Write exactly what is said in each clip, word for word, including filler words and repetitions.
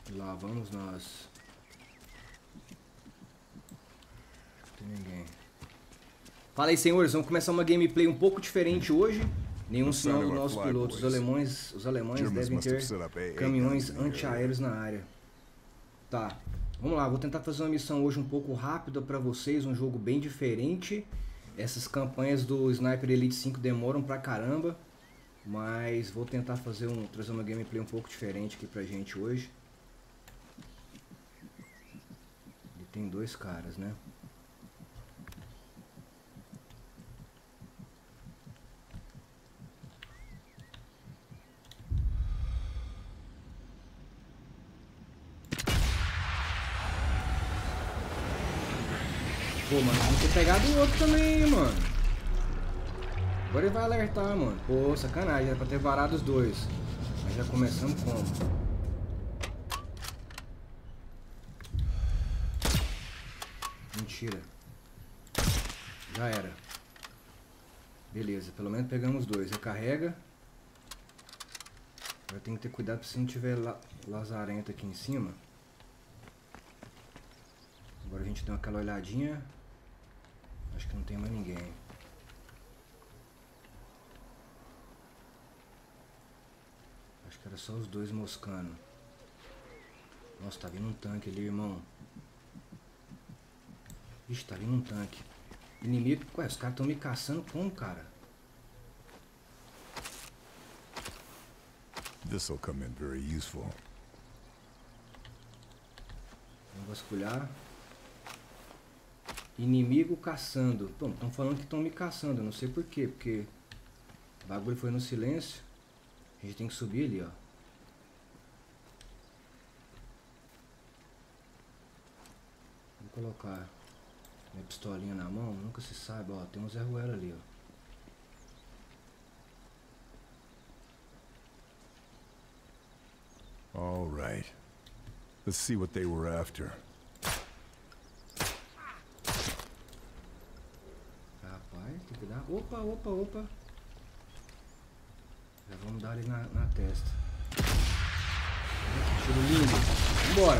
E lá vamos nós. Não tem ninguém. Fala aí, senhores, vamos começar uma gameplay um pouco diferente hoje. Nenhum sinal dos nossos pilotos. Os alemães, os alemães devem ter caminhões antiaéreos na área. Tá, vamos lá, vou tentar fazer uma missão hoje um pouco rápida pra vocês, um jogo bem diferente. Essas campanhas do Sniper Elite cinco demoram pra caramba, mas vou tentar fazer um, trazer uma gameplay um pouco diferente aqui pra gente hoje. E tem dois caras, né? Pô, mano, vamos ter pegado o outro também, hein, mano. Agora ele vai alertar, mano. Pô, sacanagem, era pra ter varado os dois. Mas já começamos como? Mentira. Já era. Beleza, pelo menos pegamos dois. Recarrega. Agora tem que ter cuidado se não tiver la lazarento aqui em cima. Agora a gente dá aquela olhadinha. Acho que não tem mais ninguém. Acho que era só os dois moscando. Nossa, tá vindo um tanque ali, irmão. Ixi, tá vindo um tanque. Inimigo. Ué, os caras estão me caçando como, cara? This will come in very useful. Vamos vasculhar. Inimigo caçando. Bom, estão falando que estão me caçando. Eu não sei porquê. Porque o bagulho foi no silêncio. A gente tem que subir ali, ó. Vou colocar minha pistolinha na mão. Nunca se sabe, ó. Tem um Zé Ruela ali, ó. All right. Let's see what they were after. Rapaz, tem que dar... Opa, opa, opa. Já vamos dar ali na, na testa. Que tiro lindo. Vambora.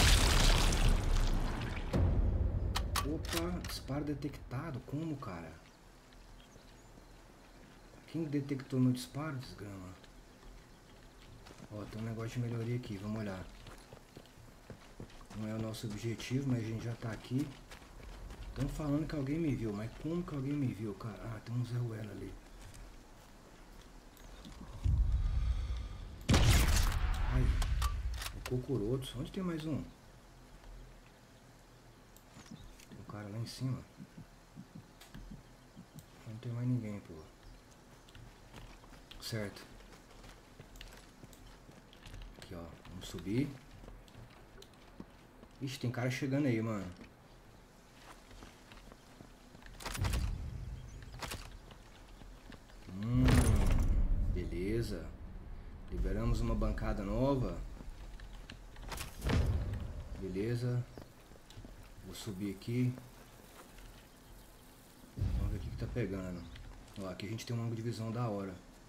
Opa, disparo detectado. Como, cara? Quem detectou meu disparo, desgrama? Ó, tem um negócio de melhoria aqui, vamos olhar. Não é o nosso objetivo, mas a gente já tá aqui. Estão falando que alguém me viu, mas como que alguém me viu, cara? Ah, tem um Zé Ruela ali. Ai, o Cocorotos. Onde tem mais um? Tem um cara lá em cima. Não tem mais ninguém, pô. Certo. Aqui, ó. Vamos subir. Ixi, tem cara chegando aí, mano. Hum, beleza. Liberamos uma bancada nova. Beleza. Vou subir aqui. Vamos ver o que, que tá pegando. Ó, aqui a gente tem um ângulo de visão da hora.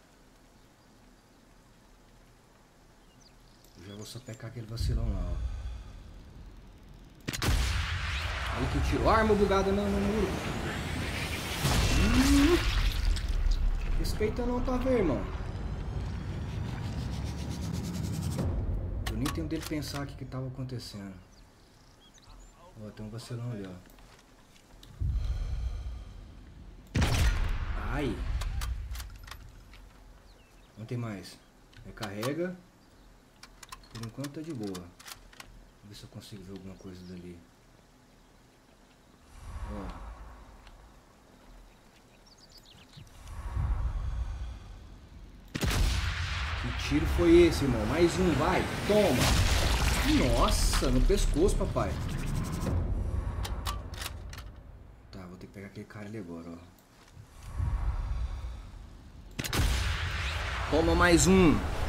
Eu já vou só pegar aquele vacilão lá, ó. Olha que tiro. Arma bugada no, no muro. Hum. Respeita não pra ver, irmão. Eu nem tenho dele pensar o que que tava acontecendo. Ó, tem um vacilão ali, ó. Ai. Não tem mais. Recarrega. Por enquanto tá de boa. Vou ver se eu consigo ver alguma coisa dali. Ó. Que tiro foi esse, irmão? Mais um, vai. Toma. Nossa, no pescoço, papai. Tá, vou ter que pegar aquele cara ali agora, ó. Toma mais um.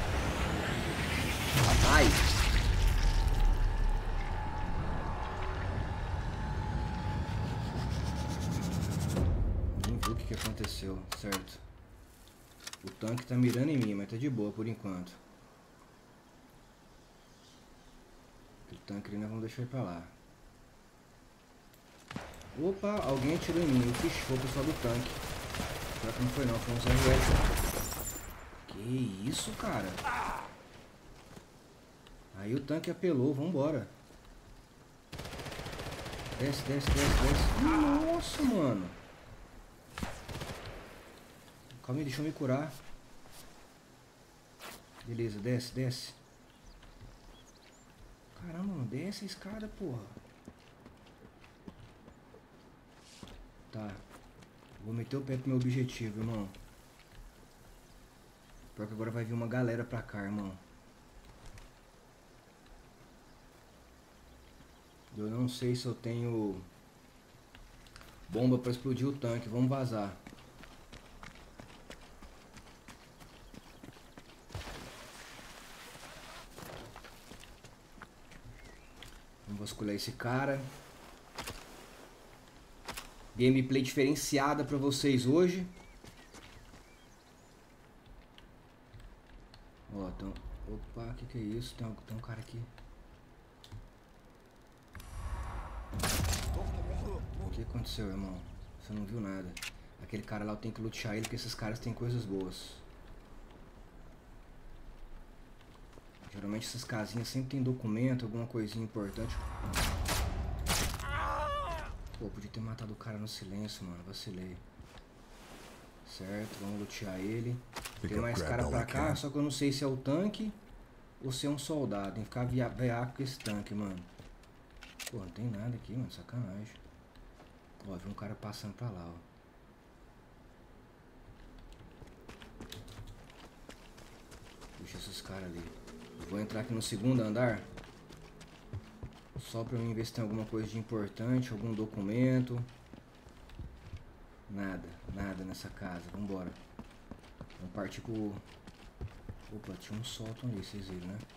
Ai. Nem viu o que que aconteceu, certo? O tanque tá mirando em mim, mas tá de boa por enquanto. tanque ali, nós vamos deixar ele pra lá. Opa, alguém atirou em mim. Eu fiz foi o pessoal do tanque. Pior que não foi não, foi um zero S. Que isso, cara? Aí o tanque apelou, vambora. Desce, desce, desce, desce. Nossa, mano. Calma aí, deixa eu me curar. Beleza, desce, desce. Caramba, mano, desce a escada, porra. Tá. Vou meter o pé pro meu objetivo, irmão. Pior que agora vai vir uma galera pra cá, irmão. Eu não sei se eu tenho bomba pra explodir o tanque. Vamos vazar. Vamos vasculhar esse cara. Gameplay diferenciada pra vocês hoje. Ó, então... Opa, o que que é isso? Tem um, tem um cara aqui. O que aconteceu, irmão? Você não viu nada. Aquele cara lá, eu tenho que lutear ele, porque esses caras têm coisas boas. Geralmente essas casinhas sempre tem documento, alguma coisinha importante. Pô, podia ter matado o cara no silêncio, mano. Vacilei. Certo, vamos lutear ele. Tem mais cara pra cá, só que eu não sei se é o tanque ou se é um soldado. Tem que ficar veaco com esse tanque, mano. Pô, não tem nada aqui, mano. Sacanagem. Ó, vi um cara passando pra lá, ó. Deixa esses caras ali. Eu vou entrar aqui no segundo andar. Só pra mim ver se tem alguma coisa de importante, algum documento. Nada, nada nessa casa. Vambora. Vamos partir pro... Opa, tinha um sótão ali, vocês viram, né?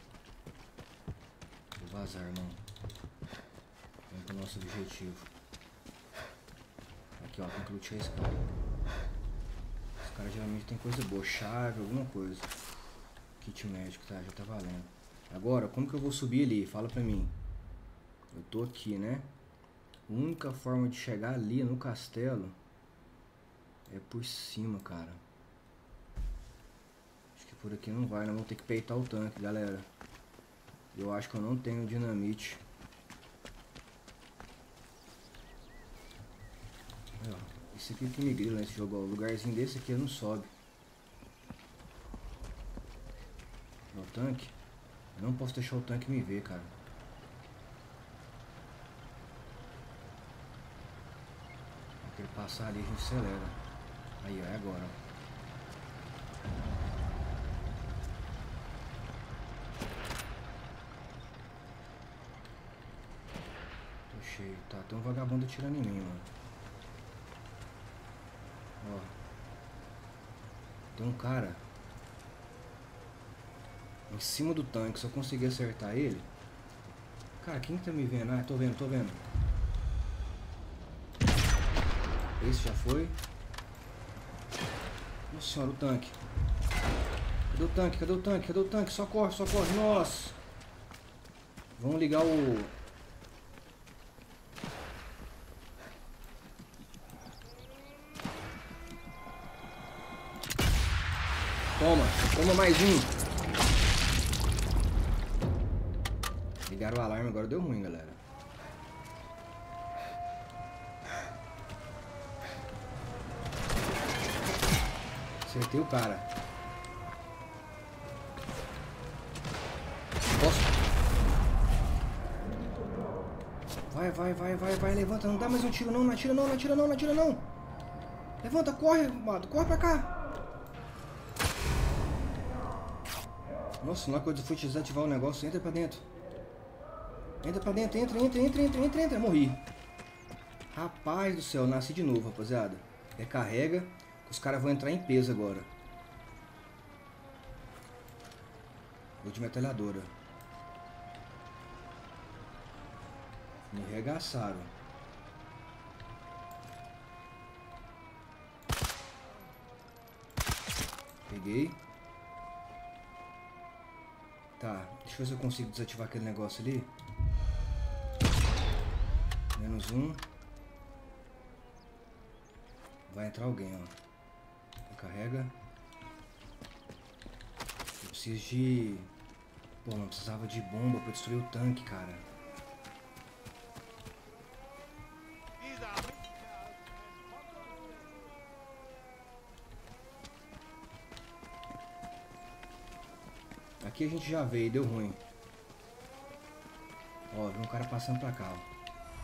Vou vazar, irmão. Vamos pro nosso objetivo. Aqui, ó, tem que lutear esse cara. Esse cara geralmente tem coisa boa, chave, alguma coisa. Kit médico, tá? Já tá valendo. Agora, como que eu vou subir ali? Fala pra mim. Eu tô aqui, né? A única forma de chegar ali no castelo é por cima, cara. Acho que por aqui não vai, nós vamos ter que peitar o tanque, galera. Eu acho que eu não tenho dinamite. Aí, ó, isso aqui que me grila nesse jogo, ó. O lugarzinho desse aqui não sobe. O tanque. Eu não posso deixar o tanque me ver, cara. Se ele passar ali, a gente acelera. Aí, ó, é agora. Tô cheio. Tá, tem um vagabundo atirando em mim, mano. Ó. Tem um cara em cima do tanque. Se eu conseguir acertar ele... Cara, quem que tá me vendo? Ah, tô vendo, tô vendo. Esse já foi. Nossa senhora, o tanque. Cadê o tanque? Cadê o tanque? Cadê o tanque? Só corre, só corre. Nossa. Vamos ligar o... Toma. Toma mais um. Ligaram o alarme, agora deu ruim, galera. Acertei o cara. Posso? Vai, vai, vai, vai, vai, levanta, não dá mais um tiro não, não atira não, não atira não, não atira não. Levanta, corre, mano, corre pra cá. Nossa, na hora que eu fui desativar o negócio, entra pra dentro. Entra pra dentro, entra, entra, entra, entra, entra, entra, morri. Rapaz do céu, nasci de novo, rapaziada. Recarrega. Os caras vão entrar em peso agora. Vou de metralhadora. Me arregaçaram. Peguei. Tá, deixa eu ver se eu consigo desativar aquele negócio ali. Menos um. Vai entrar alguém, ó. Recarrega. Eu preciso de... Pô, não precisava de bomba pra destruir o tanque, cara. Aqui a gente já veio, deu ruim. Ó, vi um cara passando pra cá, ó.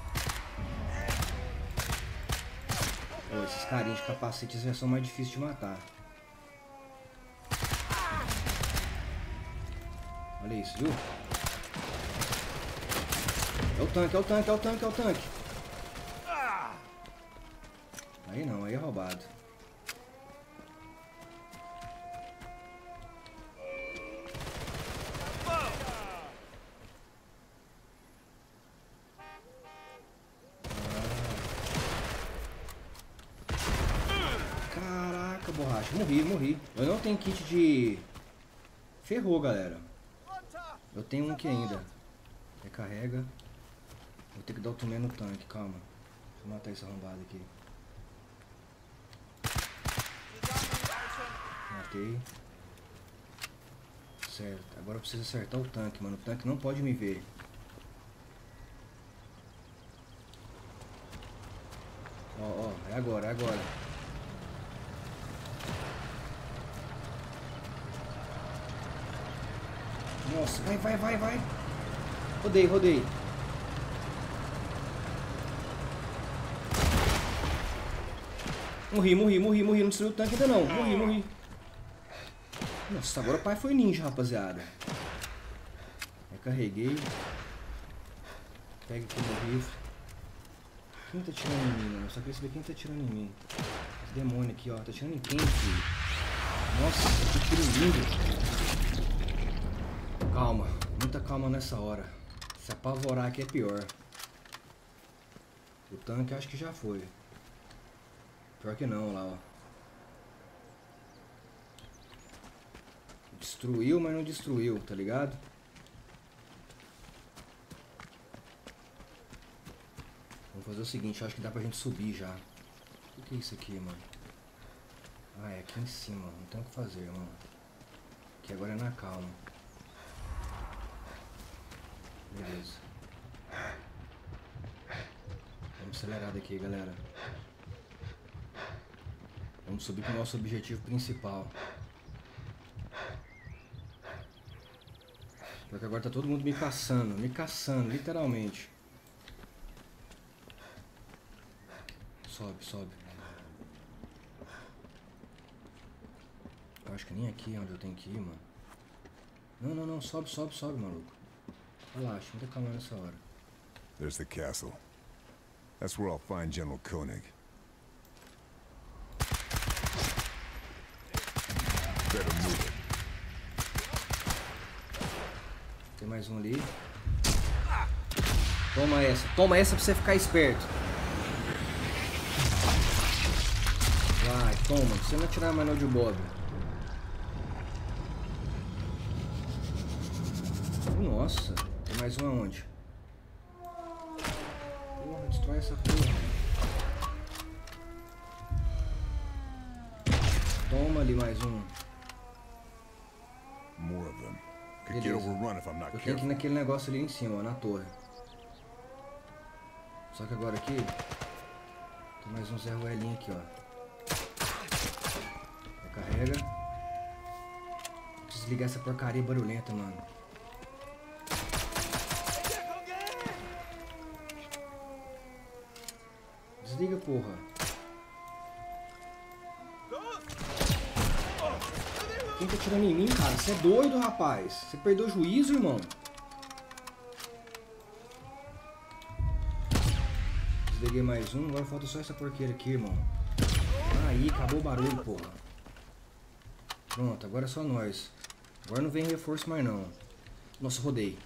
Ó, esses carinhas de capacetes já são mais difíceis de matar. Olha isso, viu? É o tanque, é o tanque, é o tanque, é o tanque. Aí não, aí é roubado. Caraca, borracha. Morri, morri. Eu não tenho kit de... Ferrou, galera. Eu tenho um aqui ainda. Recarrega. Vou ter que dar o tumé no tanque, calma. Deixa eu matar esse arrombado aqui. Matei. Certo, agora eu preciso acertar o tanque, mano. O tanque não pode me ver. Ó, ó, é agora, é agora. Nossa, vai, vai, vai, vai. Rodei, rodei. Morri, morri, morri, morri. Não destruiu o tanque ainda não. Morri, morri. Nossa, agora o pai foi ninja, rapaziada. Recarreguei. Pega aqui meu rifle. Quem tá tirando em mim, mano? Eu só queria saber quem tá tirando em mim. Esse demônio aqui, ó. Tá tirando em quem, filho? Nossa, que tiro lindo. Calma. Muita calma nessa hora. Se apavorar aqui é pior. O tanque acho que já foi. Pior que não, lá, ó. Destruiu, mas não destruiu, tá ligado? Vamos fazer o seguinte, eu acho que dá pra gente subir já. O que é isso aqui, mano? Ah, é aqui em cima, não tem o que fazer, mano. Aqui agora é na calma. Beleza. Vamos acelerar daqui, galera. Vamos subir pro nosso objetivo principal. Porque agora tá todo mundo me caçando, me caçando, literalmente. Sobe, sobe. Eu acho que nem aqui é onde eu tenho que ir, mano. Não, não, não, sobe, sobe, sobe, maluco. Relaxa, muita calma nessa hora. There's the castle. That's where I'll find General Koenig. Better move it. Tem mais um ali. Toma essa, toma essa pra você ficar esperto. Vai, toma, você não atirar mais no de Bob. Nossa, tem mais um aonde? Porra, destrói essa porra. Toma ali mais um. More of them. Could get overrun if I'm not Eu tenho que ir naquele negócio ali em cima, ó, na torre. Só que agora aqui tem mais um Zé Ruelinho aqui, ó. Recarrega. Preciso desligar essa porcaria barulhenta, mano. Desliga, porra. Quem tá tirando em mim, cara? Você é doido, rapaz. Você perdeu o juízo, irmão. Desliguei mais um. Agora falta só essa porqueira aqui, irmão. Aí, acabou o barulho, porra. Pronto, agora é só nós. Agora não vem reforço mais, não. Nossa, rodei.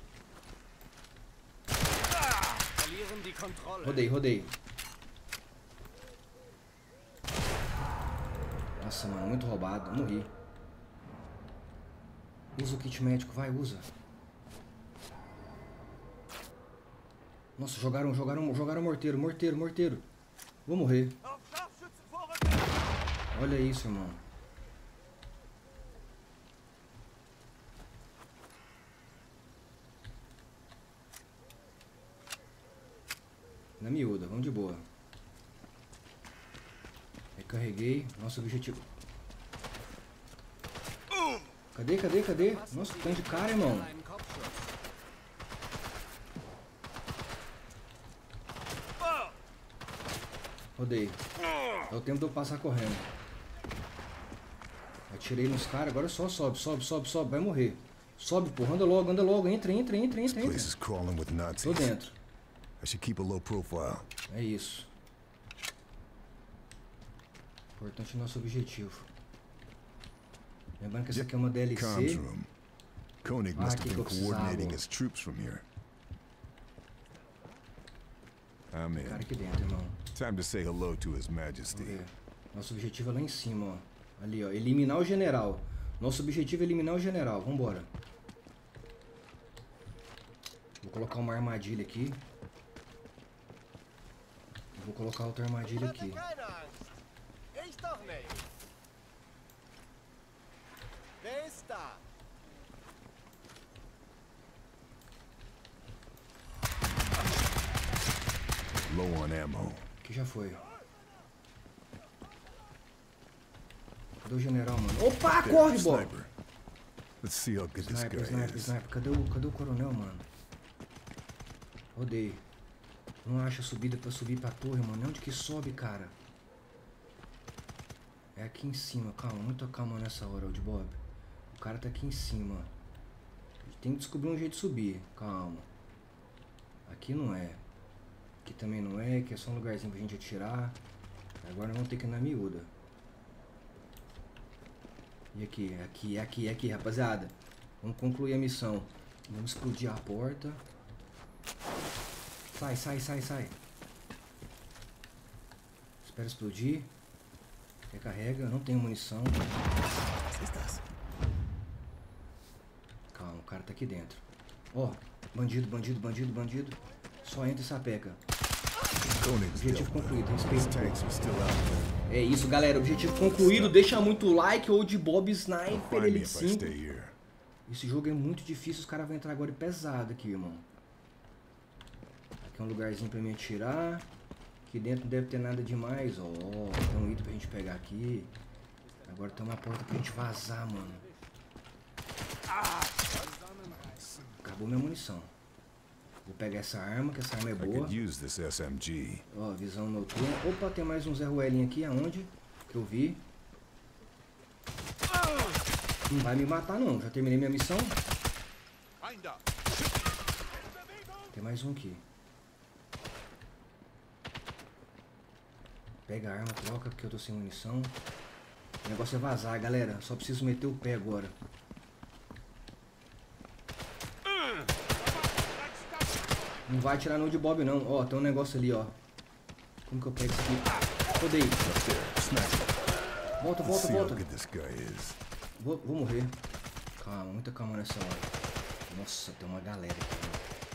Rodei, rodei. Nossa, mano, muito roubado. Morri. Usa o kit médico, vai, usa. Nossa, jogaram, jogaram, jogaram morteiro, morteiro, morteiro. Vou morrer. Olha isso, irmão. Na miúda, vamos de boa. Recarreguei. Nosso objetivo. Cadê, cadê, cadê? Nossa, que tanto de cara, irmão. Rodei. É o tempo de eu passar correndo. Atirei nos caras, agora só sobe, sobe, sobe, sobe. Vai morrer. Sobe, porra, anda logo, anda logo. Entra, entra, entra, entra, entra. Tô dentro. É isso. Importante o nosso objetivo. Lembrando que essa aqui é uma D L C. Koenig Ah, must que have que eu been coordinating precisava. his troops from here. I'm in. Cara aqui dentro, irmão. Time to say hello to His Majesty. Vamos ver. Nosso objetivo é lá em cima, ó. Ali, ó. Eliminar o general. Nosso objetivo é eliminar o general. Vambora. Vou colocar uma armadilha aqui. Vou colocar outra armadilha aqui. Low on ammo. Aqui já foi. Cadê o general, mano? Opa, There, corre, bola! sniper. Let's see how good this Sniper, guy sniper, is. sniper. Cadê o, cadê o coronel, mano? Rodei. Não acha subida pra subir pra torre, mano. Onde que sobe, cara? É aqui em cima. Calma, muita calma nessa hora, Old Bob. O cara tá aqui em cima. A gente tem que descobrir um jeito de subir. Calma. Aqui não é. Aqui também não é. Aqui é só um lugarzinho pra gente atirar. Agora vamos ter que ir na miúda. E aqui, aqui, aqui, aqui, rapaziada. Vamos concluir a missão. Vamos explodir a porta. Sai, sai, sai, sai. Espera explodir. Recarrega, não tenho munição. Calma, o cara tá aqui dentro. Ó, bandido, bandido, bandido, bandido. Só entra e sapeca. Objetivo concluído, respeito. É isso, galera. Objetivo concluído. Deixa muito like. Old Bob Sniper, ele cinco. Esse jogo é muito difícil. Os caras vão entrar agora pesado aqui, irmão. Aqui é um lugarzinho pra me atirar. Aqui dentro não deve ter nada demais. Ó, tem um item pra gente pegar aqui. Agora tem uma porta pra gente vazar, mano. Acabou minha munição. Vou pegar essa arma, que essa arma é boa. Ó, visão noturna. Opa, tem mais um Zé Ruelinho aqui. Aonde? Que eu vi. Não vai me matar, não. Já terminei minha missão. Tem mais um aqui. Pega a arma, troca, porque eu tô sem munição. O negócio é vazar, galera. Só preciso meter o pé agora. Não vai atirar no Old Bob, não. Ó, tem um negócio ali, ó. Como que eu pego isso aqui? Rodei. Volta, volta, volta. Vou, vou morrer. Calma, muita calma nessa hora. Nossa, tem uma galera aqui.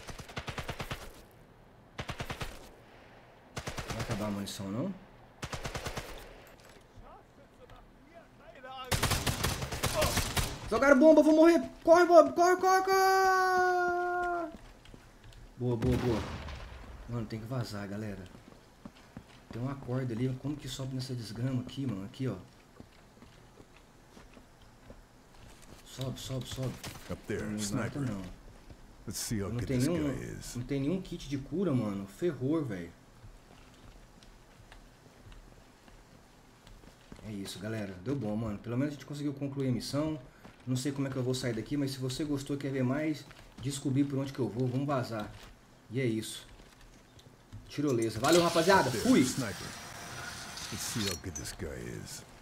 Não vai acabar a munição, não? Jogaram bomba, vou morrer. Corre, Bob, corre, corre, corre. Boa, boa, boa. Mano, tem que vazar, galera. Tem uma corda ali. Como que sobe nessa desgrama aqui, mano? Aqui, ó. Sobe, sobe, sobe. Up there, não sniper. Mata, não. Let's see how Não good tem, this nenhum, guy is. não tem nenhum kit de cura, mano. Ferrou, velho. É isso, galera. Deu bom, mano. Pelo menos a gente conseguiu concluir a missão. Não sei como é que eu vou sair daqui, mas se você gostou, quer ver mais, descobrir por onde que eu vou, vamos vazar. E é isso. Tirolesa. Valeu, rapaziada. Fui! Sniper. Let's see how good this guy is.